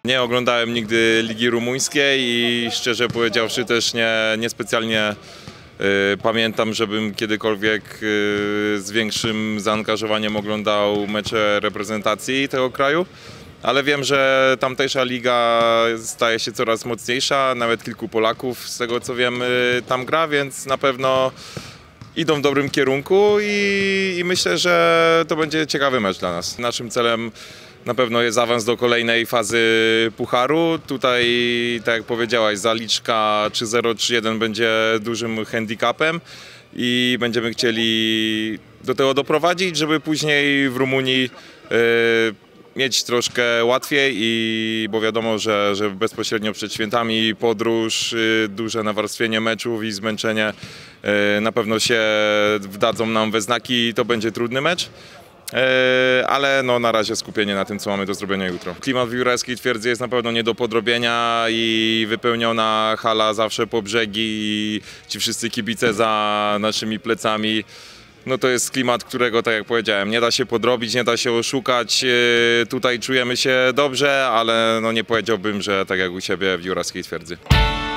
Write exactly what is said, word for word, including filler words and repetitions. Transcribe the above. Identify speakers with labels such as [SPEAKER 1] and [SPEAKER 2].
[SPEAKER 1] Nie oglądałem nigdy Ligi Rumuńskiej i szczerze powiedziawszy też nie, niespecjalnie y, pamiętam, żebym kiedykolwiek y, z większym zaangażowaniem oglądał mecze reprezentacji tego kraju. Ale wiem, że tamtejsza liga staje się coraz mocniejsza, nawet kilku Polaków z tego co wiem tam gra, więc na pewno idą w dobrym kierunku i, i myślę, że to będzie ciekawy mecz dla nas. Naszym celem na pewno jest awans do kolejnej fazy pucharu. Tutaj, tak jak powiedziałaś, zaliczka trzy zero, trzy jeden będzie dużym handicapem i będziemy chcieli do tego doprowadzić, żeby później w Rumunii yy, mieć troszkę łatwiej, i, bo wiadomo, że, że bezpośrednio przed świętami podróż, yy, duże nawarstwienie meczów i zmęczenie yy, na pewno się wdadzą nam we znaki i to będzie trudny mecz. Ale no, na razie skupienie na tym, co mamy do zrobienia jutro. Klimat w Jurajskiej Twierdzy jest na pewno nie do podrobienia i wypełniona hala zawsze po brzegi i ci wszyscy kibice za naszymi plecami. No to jest klimat, którego, tak jak powiedziałem, nie da się podrobić, nie da się oszukać. Tutaj czujemy się dobrze, ale no nie powiedziałbym, że tak jak u siebie w Jurajskiej Twierdzy.